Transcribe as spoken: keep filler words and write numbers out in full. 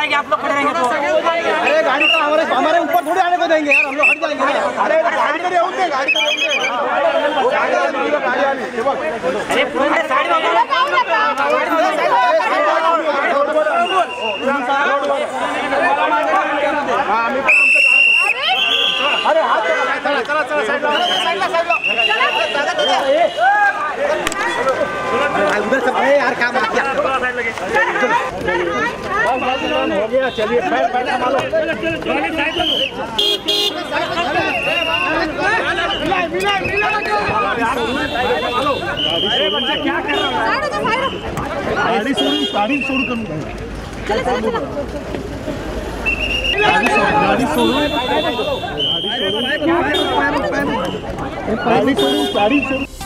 जाएगी आप लोग खड़े रहेंगे तो। अरे गाड़ी तो हमारे हमारे ऊपर थोड़ी आने को देंगे यार, हम लोग हट जाएंगे। अरे गाड़ी करे होंगे, गाड़ी करे होंगे। अरे पूरे साइड में अरे हाथ चला चला चला साइड लो साइड लो साइड लो उधर से भाई यार काम आ गया हो गया। चलिए पैर पैर संभालो मिला मिला मिला अरे बच्चा क्या कर रहा है? गाड़ी छोड़ू गाड़ी छोड़ू करूँ चलो चलो चलो गाड़ी छोड़ू गाड़ी छोड़ू गाड़ी छोड़ू